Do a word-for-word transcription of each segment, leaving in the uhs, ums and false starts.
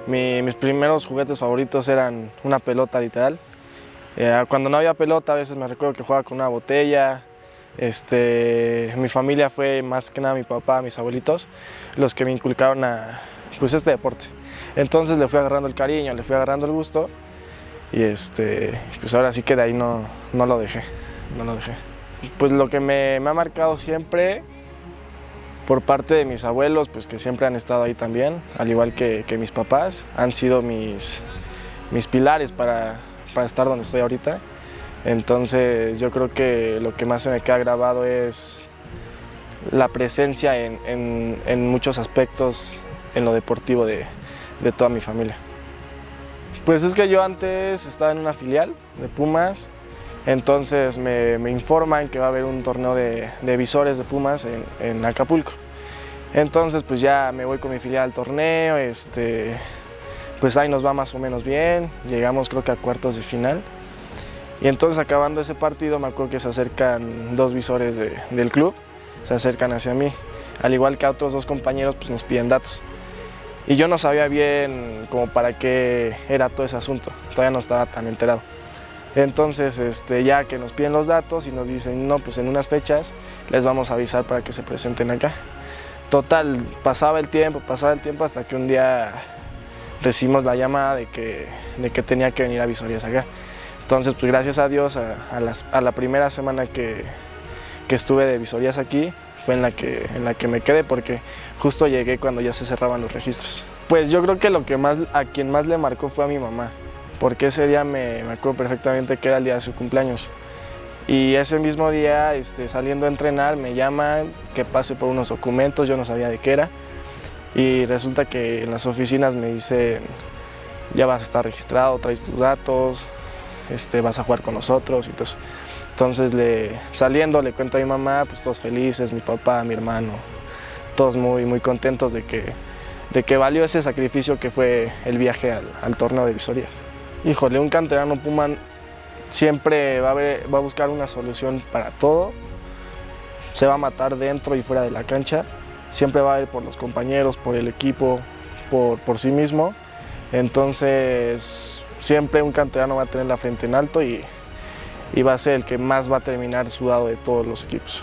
Mi, mis primeros juguetes favoritos eran una pelota literal. Eh, cuando no había pelota a veces me recuerdo que jugaba con una botella. Este, mi familia fue más que nada mi papá, mis abuelitos, los que me inculcaron a, pues, este deporte. Entonces le fui agarrando el cariño, le fui agarrando el gusto y este, pues ahora sí que de ahí no, no lo dejé, no lo dejé. Pues lo que me, me ha marcado siempre por parte de mis abuelos, pues que siempre han estado ahí también, al igual que, que mis papás, han sido mis, mis pilares para, para estar donde estoy ahorita. Entonces yo creo que lo que más se me queda grabado es la presencia en, en, en muchos aspectos en lo deportivo de, de toda mi familia. Pues es que yo antes estaba en una filial de Pumas, entonces me, me informan que va a haber un torneo de, de visores de Pumas en, en Acapulco. Entonces pues ya me voy con mi filial al torneo, este, pues ahí nos va más o menos bien, llegamos creo que a cuartos de final. Y entonces acabando ese partido me acuerdo que se acercan dos visores de, del club, se acercan hacia mí, al igual que a otros dos compañeros pues nos piden datos. Y yo no sabía bien como para qué era todo ese asunto, todavía no estaba tan enterado. Entonces este, ya que nos piden los datos y nos dicen no, pues en unas fechas les vamos a avisar para que se presenten acá. Total, pasaba el tiempo, pasaba el tiempo hasta que un día recibimos la llamada de que, de que tenía que venir a visorías acá. Entonces, pues gracias a Dios, a, a, las, a la primera semana que, que estuve de visorías aquí, fue en la, que, en la que me quedé, porque justo llegué cuando ya se cerraban los registros. Pues yo creo que lo que más, a quien más le marcó fue a mi mamá, porque ese día me, me acuerdo perfectamente que era el día de su cumpleaños. Y ese mismo día, este, saliendo a entrenar, me llaman que pase por unos documentos, yo no sabía de qué era, y resulta que en las oficinas me dicen, ya vas a estar registrado, traes tus datos, Este, vas a jugar con nosotros y todo eso. Entonces le, saliendo le cuento a mi mamá, pues todos felices, mi papá, mi hermano, todos muy, muy contentos de que, de que valió ese sacrificio que fue el viaje al, al torneo de visorías. Híjole, un canterano Puma siempre va a, ver, va a buscar una solución para todo, se va a matar dentro y fuera de la cancha, siempre va a ir por los compañeros, por el equipo, por, por sí mismo. Entonces siempre un canterano va a tener la frente en alto y, y va a ser el que más va a terminar sudado de todos los equipos.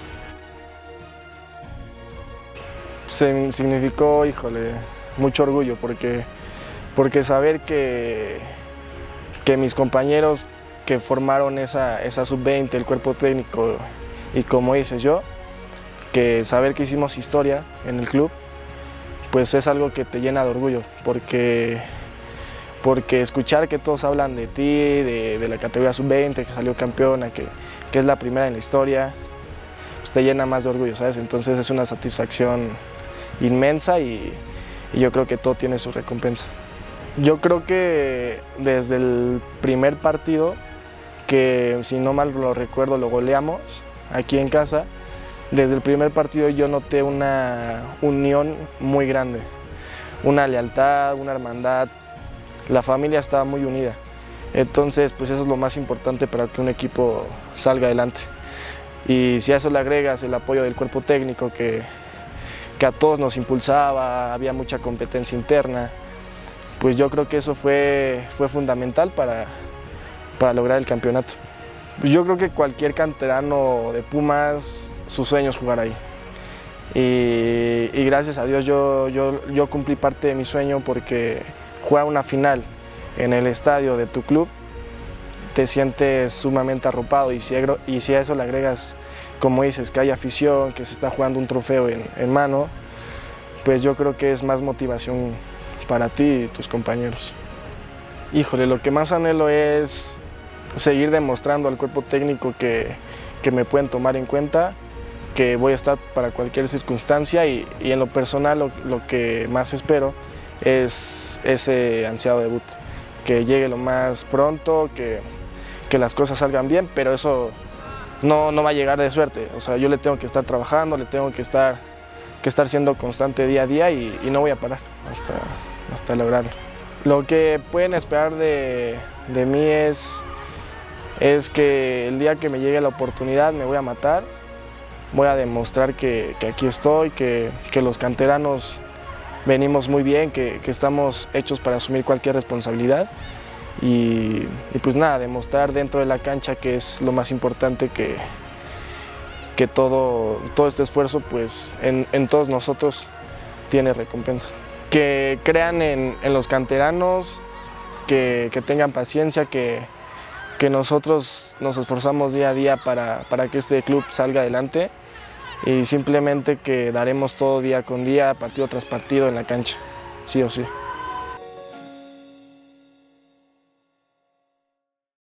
Se, significó, híjole, mucho orgullo porque, porque saber que, que mis compañeros que formaron esa, esa sub veinte, el cuerpo técnico y como dices yo, que saber que hicimos historia en el club, pues es algo que te llena de orgullo porque porque escuchar que todos hablan de ti, de, de la categoría sub veinte, que salió campeona, que, que es la primera en la historia, pues te llena más de orgullo, ¿sabes? Entonces es una satisfacción inmensa y, y yo creo que todo tiene su recompensa. Yo creo que desde el primer partido, que si no mal lo recuerdo lo goleamos aquí en casa, desde el primer partido yo noté una unión muy grande, una lealtad, una hermandad. La familia estaba muy unida, entonces pues eso es lo más importante para que un equipo salga adelante. Y si a eso le agregas el apoyo del cuerpo técnico que, que a todos nos impulsaba, había mucha competencia interna, pues yo creo que eso fue, fue fundamental para, para lograr el campeonato. Yo creo que cualquier canterano de Pumas, su sueño es jugar ahí. Y, y gracias a Dios yo, yo, yo cumplí parte de mi sueño porque jugar una final en el estadio de tu club te sientes sumamente arropado y si, y si a eso le agregas, como dices, que hay afición, que se está jugando un trofeo en, en mano, pues yo creo que es más motivación para ti y tus compañeros. Híjole, lo que más anhelo es seguir demostrando al cuerpo técnico que, que me pueden tomar en cuenta, que voy a estar para cualquier circunstancia y, y en lo personal lo, lo que más espero es ese ansiado debut, que llegue lo más pronto, que, que las cosas salgan bien, pero eso no, no va a llegar de suerte, o sea, yo le tengo que estar trabajando, le tengo que estar, que estar siendo constante día a día y, y no voy a parar hasta, hasta lograrlo. Lo que pueden esperar de, de mí es, es que el día que me llegue la oportunidad me voy a matar, voy a demostrar que, que aquí estoy, que, que los canteranos venimos muy bien, que, que estamos hechos para asumir cualquier responsabilidad y, y pues nada, demostrar dentro de la cancha que es lo más importante, que, que todo, todo este esfuerzo pues en, en todos nosotros tiene recompensa. Que crean en, en los canteranos, que, que tengan paciencia, que, que nosotros nos esforzamos día a día para, para que este club salga adelante y simplemente que daremos todo día con día, partido tras partido en la cancha, sí o sí.